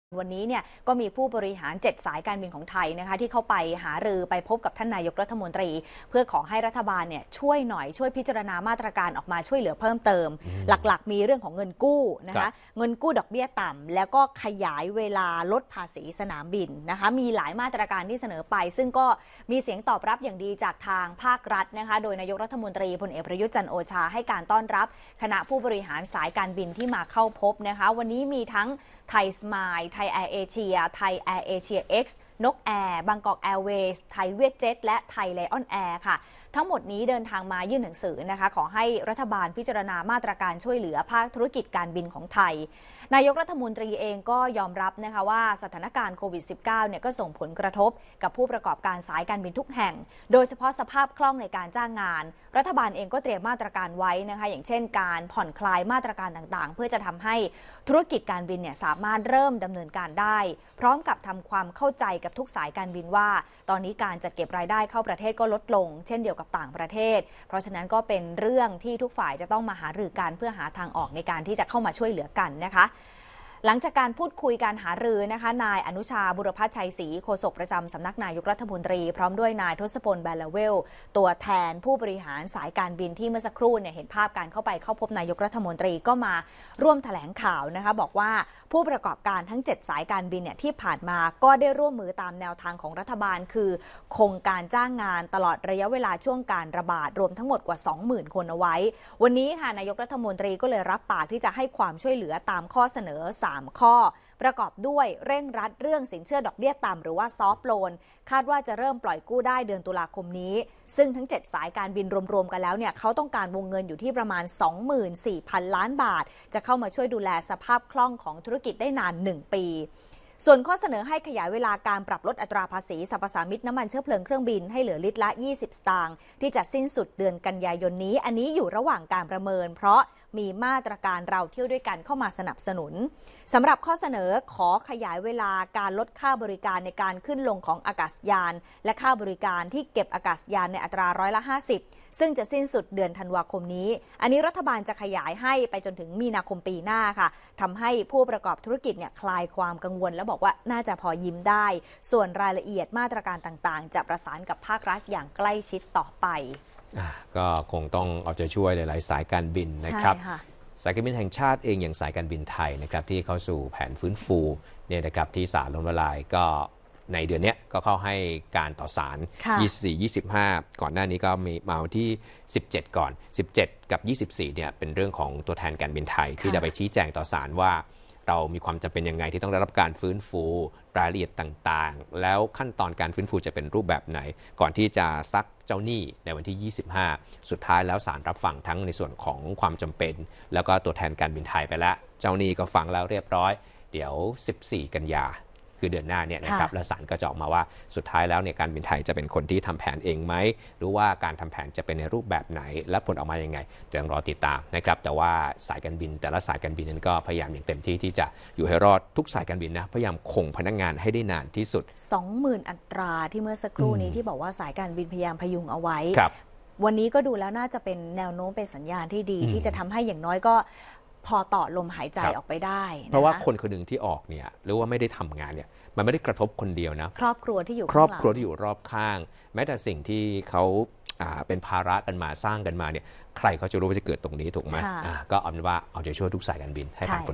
วันนี้เนี่ยก็มีผู้บริหาร7สายการบินของไทยนะคะที่เข้าไปหารือไปพบกับท่านนายกรัฐมนตรีเพื่อขอให้รัฐบาลเนี่ยช่วยหน่อยช่วยพิจารณามาตรการออกมาช่วยเหลือเพิ่มเติมหลักๆมีเรื่องของเงินกู้นะคะเงินกู้ดอกเบี้ยต่ำแล้วก็ขยายเวลาลดภาษีสนามบินนะคะมีหลายมาตรการที่เสนอไปซึ่งก็มีเสียงตอบรับอย่างดีจากทางภาครัฐนะคะโดยนายกรัฐมนตรีพลเอกประยุทธ์จันทร์โอชาให้การต้อนรับคณะผู้บริหารสายการบินที่มาเข้าพบนะคะวันนี้มีทั้งไทยสมายไทยแอร์เอเชียไทยแอร์เอเชีย X นกแอร์บางกอกแอร์เวย์ไทยเวียดเจ็ตและไทยไลออนแอร์ค่ะทั้งหมดนี้เดินทางมายื่นหนังสือนะคะขอให้รัฐบาลพิจารณามาตรการช่วยเหลือภาคธุรกิจการบินของไทยนายกรัฐมนตรีเองก็ยอมรับนะคะว่าสถานการณ์โควิด -19 เนี่ยก็ส่งผลกระทบกับผู้ประกอบการสายการบินทุกแห่งโดยเฉพาะสภาพคล่องในการจ้างงานรัฐบาลเองก็เตรียมมาตรการไว้นะคะอย่างเช่นการผ่อนคลายมาตรการต่างๆเพื่อจะทำให้ธุรกิจการบินเนี่ยสามารถเริ่มดำเนินการได้พร้อมกับทำความเข้าใจกับทุกสายการบินว่าตอนนี้การจัดเก็บรายได้เข้าประเทศก็ลดลงเช่นเดียวกับต่างประเทศเพราะฉะนั้นก็เป็นเรื่องที่ทุกฝ่ายจะต้องมาหารือกันเพื่อหาทางออกในการที่จะเข้ามาช่วยเหลือกันนะคะหลังจากการพูดคุยการหารือนะคะนายอนุชาบุรพัชชัยศรีโฆษกประจำสำนักนายกรัฐมนตรีพร้อมด้วยนายทศพลแบลเวลตัวแทนผู้บริหารสายการบินที่เมื่อสักครู่เนี่ยเห็นภาพการเข้าไปเข้าพบนายกรัฐมนตรีก็มาร่วมแถลงข่าวนะคะบอกว่าผู้ประกอบการทั้ง7สายการบินเนี่ยที่ผ่านมาก็ได้ร่วมมือตามแนวทางของรัฐบาลคือคงการจ้างงานตลอดระยะเวลาช่วงการระบาดรวมทั้งหมดกว่า 20,000 คนเอาไว้วันนี้ค่ะนายกรัฐมนตรีก็เลยรับปากที่จะให้ความช่วยเหลือตามข้อเสนอ3ข้อประกอบด้วยเร่งรัดเรื่องสินเชื่อดอกเบี้ยต่ำหรือว่าซอฟท์โลนคาดว่าจะเริ่มปล่อยกู้ได้เดือนตุลาคมนี้ซึ่งทั้ง7สายการบินรวมๆกันแล้วเนี่ยเขาต้องการวงเงินอยู่ที่ประมาณ 24,000 ล้านบาทจะเข้ามาช่วยดูแลสภาพคล่องของธุรกิจได้นาน1ปีส่วนข้อเสนอให้ขยายเวลาการปรับลดอัตราภาษีสรรพสามิตน้ำมันเชื้อเพลิงเครื่องบินให้เหลือลิตรละ20 สตางค์ที่จะสิ้นสุดเดือนกันยายนนี้อันนี้อยู่ระหว่างการประเมินเพราะมีมาตรการเราเที่ยวด้วยกันเข้ามาสนับสนุนสำหรับข้อเสนอขอขยายเวลาการลดค่าบริการในการขึ้นลงของอากาศยานและค่าบริการที่เก็บอากาศยานในอัตรา50%ซึ่งจะสิ้นสุดเดือนธันวาคมนี้อันนี้รัฐบาลจะขยายให้ไปจนถึงมีนาคมปีหน้าค่ะทำให้ผู้ประกอบธุรกิจเนี่ยคลายความกังวลและบอกว่าน่าจะพอยิ้มได้ส่วนรายละเอียดมาตรการต่างๆจะประสานกับภาครัฐอย่างใกล้ชิดต่อไปก็คงต้องเอาใจช่วยหลายๆสายการบินนะครับสายการบินแห่งชาติเองอย่างสายการบินไทยนะครับที่เข้าสู่แผนฟื้นฟูเนี่ยนะครับที่ศาลล้มละลายก็ในเดือนนี้ก็เข้าให้การต่อศาล24-25ก่อนหน้านี้ก็มีมาวันที่17ก่อน17กับ24เนี่ยเป็นเรื่องของตัวแทนการบินไทยที่จะไปชี้แจงต่อศาลว่าเรามีความจำเป็นยังไงที่ต้องได้รับการฟื้นฟูรายละเอียดต่างๆแล้วขั้นตอนการฟื้นฟูจะเป็นรูปแบบไหนก่อนที่จะซักเจ้าหนี้ในวันที่25สุดท้ายแล้วศาลรับฟังทั้งในส่วนของความจำเป็นแล้วก็ตัวแทนการบินไทยไปแล้วเจ้าหนี้ก็ฟังแล้วเรียบร้อยเดี๋ยว14กันยาคือเดือนหน้าเนี่ยนะครับแล้วศาลก็จะออกมาว่าสุดท้ายแล้วเนี่ยการบินไทยจะเป็นคนที่ทำแผนเองไหมหรือว่าการทำแผนจะเป็นในรูปแบบไหนและผลออกมายังไงเดี๋ยวรอติดตามนะครับแต่ว่าสายการบินแต่ละสายการบินนั้นก็พยายามอย่างเต็มที่ที่จะอยู่ให้รอดทุกสายการบินนะพยายามคงพนักงานให้ได้นานที่สุด 20,000 อัตราที่เมื่อสักครู่นี้ที่บอกว่าสายการบินพยายามพยุงเอาไว้วันนี้ก็ดูแล้วน่าจะเป็นแนวโน้มเป็นสัญญาณที่ดีที่จะทำให้อย่างน้อยก็พอต่อลมหายใจออกไปได้เพราะว่าคนคนหนึ่งที่ออกเนี่ยหรือว่าไม่ได้ทำงานเนี่ยมันไม่ได้กระทบคนเดียวนะครอบครัวที่อยู่ครอบครัวที่อยู่รอบข้างแม้แต่สิ่งที่เขาเป็นภาระกันมาสร้างกันมาเนี่ยใครเขาจะรู้ว่าจะเกิดตรงนี้ถูกไหมก็เอาเป็นว่าเอาใจช่วยทุกสายการบินให้ผ่าน